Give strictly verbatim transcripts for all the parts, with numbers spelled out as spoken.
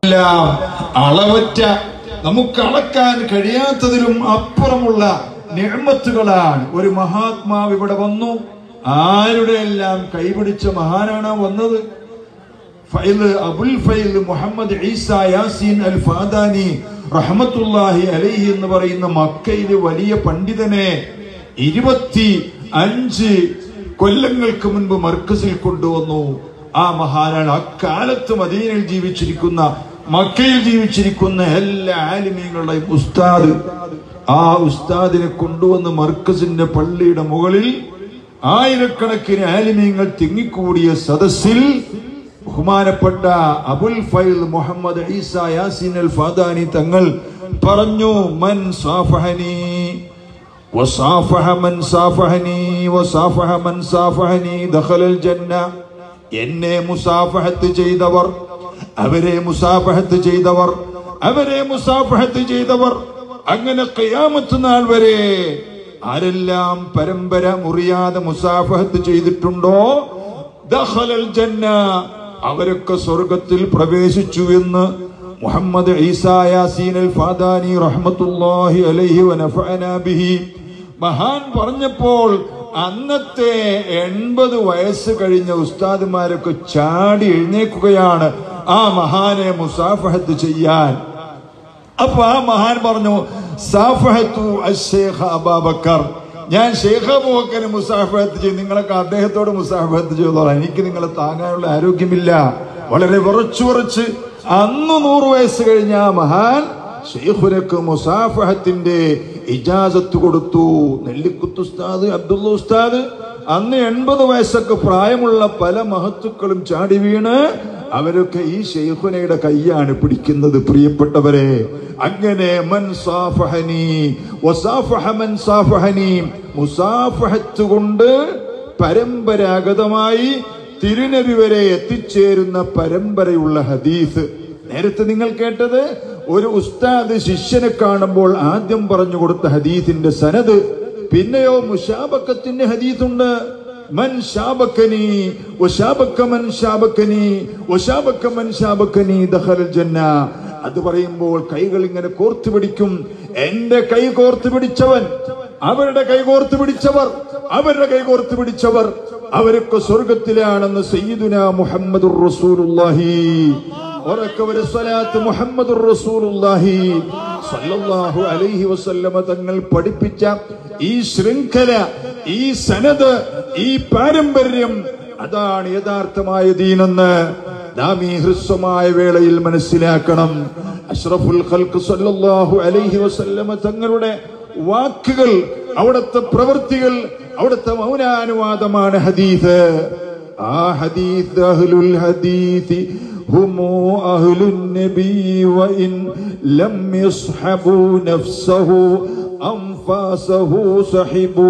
അളവറ്റ നമുക്ക് അളക്കാൻ കഴിയാത്തതിലും അപ്പുറമുള്ള നിഅമത്തുകളാണ്. ഒരു മഹാത്മാവ് ഇവിടെ വന്നു, ആരുടെ എല്ലാം കൈപിടിച്ച മഹാനാണ് വന്നത്. Faid Abul Faid Muhammad Isa Yasin al Fadani റഹ്മത്തുള്ളാഹി അലൈഹി എന്ന് പറയുന്ന മക്കയിലെ വലിയ പണ്ഡിതനെ ഇരുപത്തി അഞ്ച് കൊല്ലങ്ങൾക്ക് മുൻപ് മർക്കസിൽ കൊണ്ടുവന്നു. ആ മഹാനാണ് അക്കാലത്ത് മദീനയിൽ ജീവിച്ചിരിക്കുന്ന, മക്കയിൽ ജീവിച്ചിരിക്കുന്ന എല്ലാ ആലിമീങ്ങളുടെയും ഉസ്താദ്. ആ ഉസ്താദിനെ കൊണ്ടുവന്ന് മർക്കസിന്റെ പള്ളിയുടെ മുകളിൽ ആയിരക്കണക്കിന് ആലിമീങ്ങൾ തിങ്ങിക്കൂടിയ സദസ്സിൽ ബഹുമാനപ്പെട്ട Abul Faid Muhammad Isa Yasin al Fadani തങ്ങൾ പറഞ്ഞു, മൻ സാഫഹനി വസാഫഹ മൻ സാഫഹനി വസാഫഹ മൻ സാഫഹനി ദഖലൽ ജന്ന. എന്നെ മുസാഫഹത്ത് ചെയ്തവർ, അവരെ മുസാഫഹത്ത് ചെയ്തവർ, അവരെ മുസാഫഹത്ത് ചെയ്തവർ, അങ്ങനെ ഖിയാമത്ത് നാൾ വരെ ആരെല്ലാം പരമ്പര മുറിയാതെ മുസാഫഹത്ത് ചെയ്തിട്ടുണ്ടോ ദഖലൽ ജന്ന, അവരൊക്കെ സ്വർഗത്തിൽ പ്രവേശിച്ചു എന്ന് Muhammad Isa Yasin al Fadani റഹ്മത്തുള്ളാഹി അലൈഹി വനഫഅനാ ബിഹി മഹാൻ പറഞ്ഞപ്പോൾ അന്നത്തെ എൺപത് വയസ്സ് കഴിഞ്ഞ ഉസ്താദുമാരൊക്കെ ചാടി എഴുന്നേക്കുകയാണ് ആ മഹാനെ മുസാഫഹത്ത് ചെയ്യാൻ. അപ്പൊ ആ മഹാൻ പറഞ്ഞു, സാഫഹത്തു അശ്ശൈഖ അബൂബക്കർ, ഞാൻ ശൈഖ് അബൂബക്കറിനെ മുസാഫഹത്ത് ചെയ്യും, നിങ്ങളൊക്കെ അദ്ദേഹത്തോട് മുസാഫഹത്ത് ചെയ്തോളാം, എനിക്ക് നിങ്ങളെ താങ്ങാനുള്ള ആരോഗ്യമില്ല. വളരെ വിറച്ചു വിറച്ച് അന്ന് നൂറ് വയസ്സ് കഴിഞ്ഞ ആ മഹാൻ ശൈഖുനക്ക് മുസാഫഹത്തിന്റെ ഇജാസത്ത് കൊടുത്തു. നെല്ലിക്കുത്ത് ഉസ്താദ്, അബ്ദുള്ള ഉസ്താദ്, അന്ന് എൺപത് വയസ്സൊക്കെ പ്രായമുള്ള പല മഹത്തുക്കളും ചാടി വീണ് അവരൊക്കെ ഈ ശൈഖുനയുടെ കൈയാണ് പിടിക്കുന്നത്. പ്രിയപ്പെട്ടവരെ, അങ്ങനെ മൻ സാഫഹനി വസാഫഹ മൻ സാഫഹനി, മുസാഫഹത്ത് കൊണ്ട് പരമ്പരാഗതമായി തിരുനബി വരെ എത്തിച്ചേരുന്ന പരമ്പരയുള്ള ഹദീസ്. നേരത്തെ നിങ്ങൾ കേട്ടത് ഒരു ഉസ്താദ് ശിഷ്യനെ കാണുമ്പോൾ ആദ്യം പറഞ്ഞു കൊടുത്ത ഹദീസിന്റെ സനദ്. പിന്നെയോ മുശാബക്കത്തിന്റെ ഹദീസുണ്ട്. മൻ ശാബക്കനി വശാബക്ക മൻ ശാബക്കനി വശാബക്ക മൻ ശാബക്കനി ദഖലൽ ജന്ന. അത് പറയുമ്പോൾ കൈകൾ ഇങ്ങനെ കോർത്തു പിടിക്കും. എന്റെ കൈ കോർത്തു പിടിച്ചവൻ, അവരുടെ കൈ കോർത്തു പിടിച്ചവർ, അവരുടെ കൈ കോർത്തു പിടിച്ചവർ, അവരൊക്കെ സ്വർഗത്തിലാണെന്ന് സയ്യിദുനാ മുഹമ്മദുർ റസൂലുള്ളാഹി ഒരക്കവരെ സ്വലാത്ത് മുഹമ്മദുർ റസൂലുള്ളാഹി സല്ലല്ലാഹു അലൈഹി വസല്ലമ തങ്ങൾ പഠിപ്പിച്ച ഈ ശൃംഖല, ഈ സനദ്, ഈ പാരമ്പര്യം, അതാണ് യഥാർത്ഥമായ ദീനെന്ന് നാം ഈ ഹ്രസ്വമായ വേളയിൽ മനസ്സിലാക്കണം. അഷ്റഫുൽ ഖൽഖ് സല്ലല്ലാഹു അലൈഹി വസല്ലമ തങ്ങളുടെ വാക്കുകൾ, അവിടുത്തെ പ്രവൃത്തികൾ, അവിടുത്തെ മൗനാനുവാദമാണ് ഹദീസ്. ആ ഹദീസ് അഹ്ലുൽ ഹദീസ് ഹുമു അഹ്ലുൻ നബി വഇൻ ലം യസ്ഹബു നഫ്സഹു അൻഫാസഹു സഹിബു.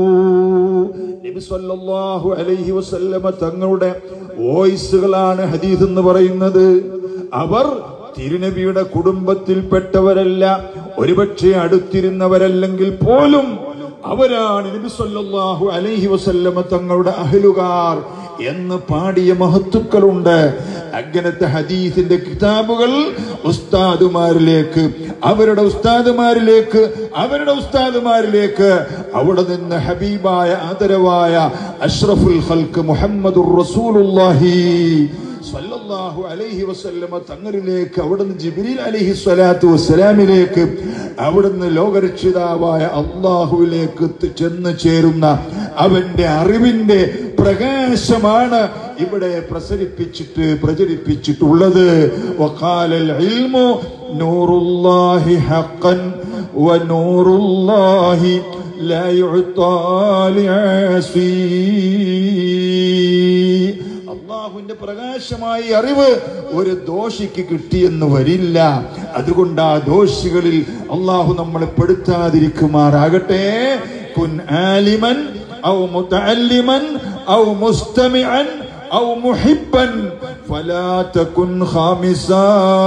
നബി സല്ലല്ലാഹു അലൈഹി വസല്ലമ തങ്ങളുടെ വോയിസുകളാണ് ഹദീസ് എന്ന് പറയുന്നത്. അവർ തിരുനബിയുടെ കുടുംബത്തിൽപ്പെട്ടവരല്ല, ഒരുപക്ഷെ അടുത്തിരുന്നവരല്ലെങ്കിൽ പോലും അവരാണ് നബി സല്ലല്ലാഹു അലൈഹി വസല്ലമ തങ്ങളുടെ അഹ്ലുകാർ എന്ന് പാടിയ മഹത്തുക്കളുണ്ട്. അങ്ങനത്തെ ഹദീസിന്റെ കിതാബുകൾ ഉസ്താദുമാരിലേക്ക്, അവരുടെ ഉസ്താദുമാരിലേക്ക്, അവരുടെ ഉസ്താദുമാരിലേക്ക്, അവിടെ നിന്ന് ഹബീബായ ആദരവായ അഷ്റഫുൽ ഖൽഖ് മുഹമ്മദുർ റസൂലുള്ളാഹി സല്ലല്ലാഹു അലൈഹി വസല്ലമ തങ്ങളിലേക്ക്, അവിടുന്ന് ജിബ്രീൽ അലൈഹി സ്വലാത്തു വസ്സലാമിലേക്ക്, അവിടുന്ന് ലോകരക്ഷിതാവായ അള്ളാഹുവിലേക്ക് ചെന്ന് ചേരുന്ന അവന്റെ അറിവിന്റെ പ്രകാശമാണ് ഇവിടെ പ്രസരിപ്പിച്ചിട്ട് പ്രചരിപ്പിച്ചിട്ടുള്ളത്. വഖാലൽ ഇൽമു നൂറുല്ലാഹി ഹഖൻ വനൂറുല്ലാഹി ലാ യുഅതാ ലിഅസി. അള്ളാഹുവിന്റെ പ്രകാശമായി അറിവ് ഒരു ദോഷിക്ക് കിട്ടിയെന്ന് വരില്ല. അതുകൊണ്ട് ആ ദോഷികളിൽ അള്ളാഹു നമ്മളെ പെടുത്താതിരിക്കുമാറാകട്ടെ. കുൻ ആലിമൻ ഔ മുതഅല്ലിമൻ ഔ മുസ്തമിഅൻ ഔ മുഹിബ്ബൻ ഫലാ തകുൻ ഖാമിസാ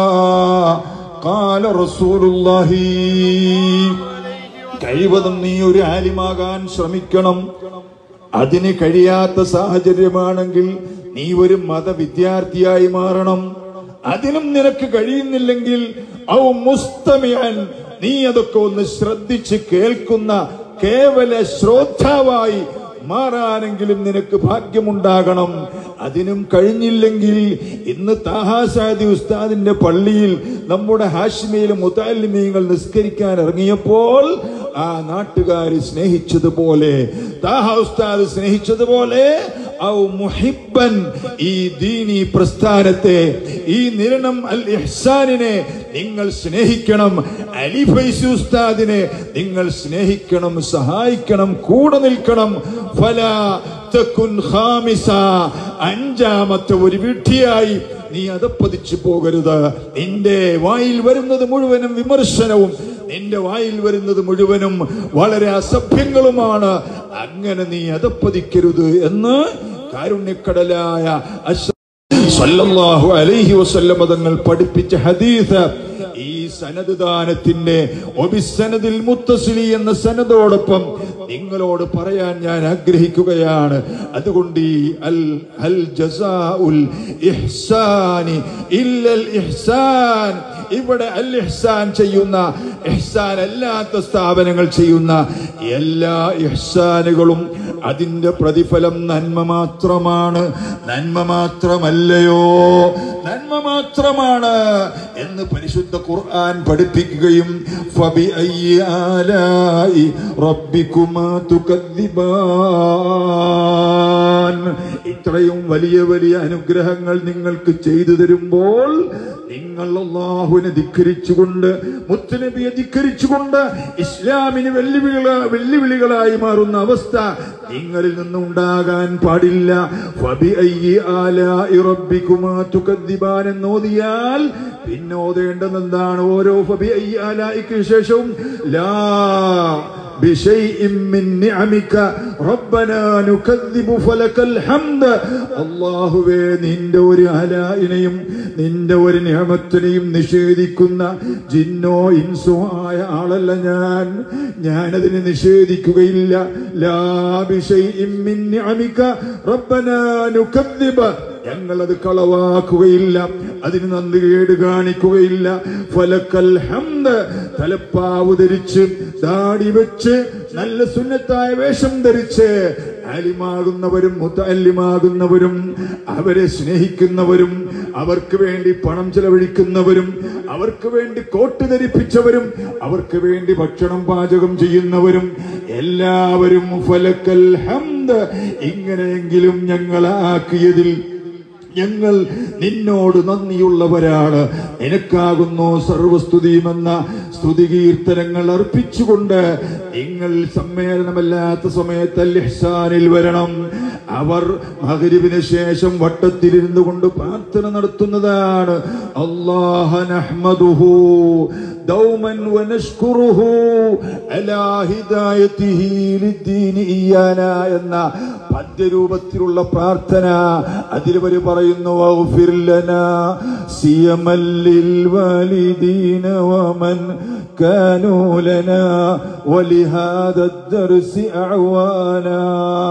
ഖാല റസൂലുള്ളാഹി. കഴിവതും നീ ഒരു ആലിമാകാൻ ശ്രമിക്കണം. അതിന് കഴിയാത്ത സാഹചര്യമാണെങ്കിൽ നീ ഒരു മതവിദ്യാർത്ഥിയായി മാറണം. അതിനും നിനക്ക് കഴിയുന്നില്ലെങ്കിൽ ഔ മുസ്തമിഅൻ, നീ അതൊക്കെ ഒന്ന് ശ്രദ്ധിച്ച് കേൾക്കുന്ന കേവല ശ്രോതാവായി മാറാനെങ്കിലും നിനക്ക് ഭാഗ്യമുണ്ടാകണം. അതിനും കഴിഞ്ഞില്ലെങ്കിൽ ഇന്ന് താഹാസാദി ഉസ്താദിന്റെ പള്ളിയിൽ നമ്മുടെ ഹാഷിമിയിലെ മുതഅല്ലിമീങ്ങൾ നിസ്കരിക്കാൻ ഇറങ്ങിയപ്പോൾ ആ നാട്ടുകാർ സ്നേഹിച്ചതുപോലെ, താഹ ഉസ്താദ് സ്നേഹിച്ചതുപോലെ ഔ മുഹിബ്ബൻ, ഈ ദീനി പ്രസ്ഥാനത്തെ, ഈ നിരണം അൽ ഇഹ്സാനിനെ നിങ്ങൾ സ്നേഹിക്കണം. അലി ഫൈസി ഉസ്താദിനെ നിങ്ങൾ സ്നേഹിക്കണം, സഹായിക്കണം, കൂടെ നിൽക്കണം. ഫലാ തകുൻ ഖാമിസ, അഞ്ചാമത്തെ ഒരു വിഡ്ഢിയായി നീ അതപ്പതിച്ചു പോകരുത്. നിന്റെ വായിൽ വരുന്നത് മുഴുവനും വിമർശനവും, നിന്റെ വായിൽ വരുന്നത് മുഴുവനും വളരെ അസഭ്യങ്ങളുമാണ്. അങ്ങനെ നീ അതപ്പതിക്കരുത് എന്ന് കാരുണ്യക്കടലായ സല്ലല്ലാഹു അലൈഹി വസല്ലം തങ്ങൾ പഠിപ്പിച്ച ഹദീസ്. ഈ സനദ് ദാനത്തിന്റെ ഒബിസനദിൽ മുത്തസിലി എന്ന സനദോടൊപ്പം നിങ്ങളോട് പറയാൻ ഞാൻ ആഗ്രഹിക്കുകയാണ്. അതുകൊണ്ട് ഈ അൽ ഹൽ ജസാഉൽ ഇഹ്സാനി ഇല്ലൽ ഇഹ്സാൻ, ഇവിടെ അൽ ഇഹ്സാൻ ചെയ്യുന്ന, ഇഹ്സാൻ അല്ലാത്ത സ്ഥാപനങ്ങൾ ചെയ്യുന്ന എല്ലാ ഇഹ്സാനുകളും അതിന്റെ പ്രതിഫലം നന്മ മാത്രമാണ്. നന്മ മാത്രമല്ലയോ, നന്മ മാത്രമാണ് എന്ന് പരിശുദ്ധ ഖുർആൻ പഠിപ്പിക്കുകയും ഫബിഅയ്യി ആലാഇ റബ്ബികുമാ തുകദ്ദിബാൻ, ഇത്രയും വലിയ വലിയ അനുഗ്രഹങ്ങൾ നിങ്ങൾക്ക് ചെയ്തു തരുമ്പോൾ നിങ്ങൾ അല്ലാഹുവിനെ ധിക്കരിച്ചുകൊണ്ട്, മുത്തുനബിയെ ധിക്കരിച്ചുകൊണ്ട് ഇസ്ലാമിന് വെല്ലുവിളികള വെല്ലുവിളികളായി മാറുന്ന അവസ്ഥ നിങ്ങളിൽ നിന്നുണ്ടാകാൻ പാടില്ല. ഫബിഅയ്യി ആലാഇ റബ്ബികുമാ തുകദ്ദിബാൻ എന്നോദിയാൽ പിന്നെ ഓതേണ്ടത് എന്താണ്? ഓരോ ഫബിഅയ്യി ആലാഇക്ക് ശേഷവും ലാ ബിശൈഇൻ മിൻ നിഅമിക റബ്ബനാ നുകദ്ദിബു ഫലകൽ ഹംദ്, അല്ലാഹുവേ നിന്റെ ഒരു ആലായിനെയും നിന്റെ ഒരു നിഅമത്തിനെയും നിഷേധിക്കുന്ന ജിന്നോ ഇൻസോ ആയ ആളല്ല ഞാൻ. ഞാനതിനെ നിഷേധിക്കുകയില്ല. ലാ ബിശൈഇൻ മിൻ നിഅമിക റബ്ബനാ നുകദ്ദിബു, ഞങ്ങളത് കളവാക്കുകയില്ല, അതിന് നന്ദി കേട് കാണിക്കുകയില്ല. ഫലക്കൽ ഹംദ്, തലപ്പാവ് ധരിച്ച് ദാടി വെച്ച് നല്ല സുന്നത്തായ വേഷം ധരിച്ച് ആലിമാകുന്നവരും മുതഅല്ലിമാകുന്നവരും അവരെ സ്നേഹിക്കുന്നവരും അവർക്ക് വേണ്ടി പണം ചെലവഴിക്കുന്നവരും അവർക്ക് വേണ്ടി കോട്ട് ധരിപ്പിച്ചവരും അവർക്ക് വേണ്ടി ഭക്ഷണം പാചകം ചെയ്യുന്നവരും എല്ലാവരും ഫലക്കൽ ഹംദ്, ഇങ്ങനെയെങ്കിലും ഞങ്ങളാക്കിയതിൽ ഞങ്ങൾ നിന്നോട് നന്ദിയുള്ളവരാണ്. നിനക്കാകുന്നു സർവസ്തുതിയുമെന്ന സ്തുതികീർത്തനങ്ങൾ അർപ്പിച്ചുകൊണ്ട് നിങ്ങൾ സമ്മേളനമല്ലാത്ത സമയത്ത് അൽ ഇഹ്സാനിൽ വരണം. അവർ മഗ്രിബിന് ശേഷം വട്ടത്തിലിരുന്നു കൊണ്ട് പ്രാർത്ഥന നടത്തുന്നതാണ്. അല്ലാഹ നഹ്മദുഹു ദൗമൻ വനഷ്കുറുഹു അലാ ഹിദായതിഹി ലിദ്ദീനി ഇയാന എന്ന പദ്യരൂപത്തിലുള്ള പ്രാർത്ഥന. അതിൽ വരെ പറയുന്നു വഗ്ഫിർ ലനാ സിയമൽ ലിൽ വാലിദീന വമൻ കാനൂ ലനാ വലിഹാദ ദർസി അഅവാനാ,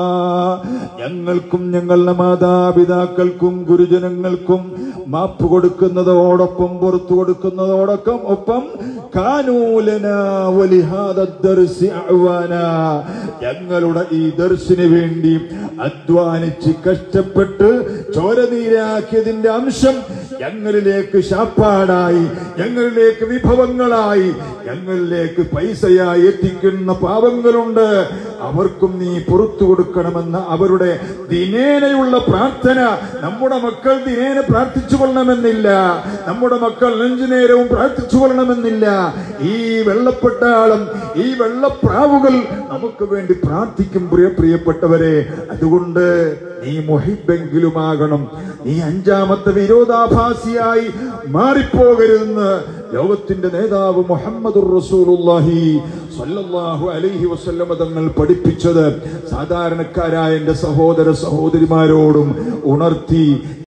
ഞങ്ങൾക്കും ഞങ്ങളുടെ മാതാപിതാക്കൾക്കും ഗുരുജനങ്ങൾക്കും മാപ്പ് കൊടുക്കുന്നതോടൊപ്പം പുറത്തു കൊടുക്കുന്നതോടൊപ്പം ഒപ്പം കാനൂലനാ വലിഹാദ ദർസി അഅവാനാ, ഞങ്ങളുടെ ഈ ദർസിന് വേണ്ടി അധ്വാനിച്ച് കഷ്ടപ്പെട്ട് ചോരനീരാക്കിയതിന്റെ അംശം ഞങ്ങളിലേക്ക് ശാപ്പാടായി, ഞങ്ങളിലേക്ക് വിഭവങ്ങളായി, ഞങ്ങളിലേക്ക് പൈസയായി എത്തിക്കുന്ന പാവങ്ങളുണ്ട്. അവർക്കും നീ പുറത്തു കൊടുക്കണമെന്ന അവരുടെ ദിനേനയുള്ള പ്രാർത്ഥന. നമ്മുടെ മക്കൾ ദിനേന പ്രാർത്ഥിച്ചു കൊള്ളണമെന്നില്ല, നമ്മുടെ മക്കൾ നെഞ്ചുനേരവും പ്രാർത്ഥിച്ചു കൊള്ളണമെന്നില്ല. ഈ വെള്ളപ്പെട്ടാളം, ഈ വെള്ളപ്രാവുകൾ നമുക്ക് വേണ്ടി പ്രാർത്ഥിക്കും പ്രിയ പ്രിയപ്പെട്ടവരെ. അതുകൊണ്ട് നീ മുഹിബ്ബെങ്കിലുമാകണം. നീ അഞ്ചാമത്തെ വിരോധാഭാസിയായി മാറിപ്പോകരുതെന്ന് ലോകത്തിന്റെ നേതാവ് മുഹമ്മദുർ റസൂലുള്ളാഹി സ്വല്ലല്ലാഹു അലൈഹി വസല്ലം തങ്ങൾ പഠിപ്പിച്ചത് സാധാരണക്കാരായ എന്റെ സഹോദര സഹോദരിമാരോടും ഉണർത്തി.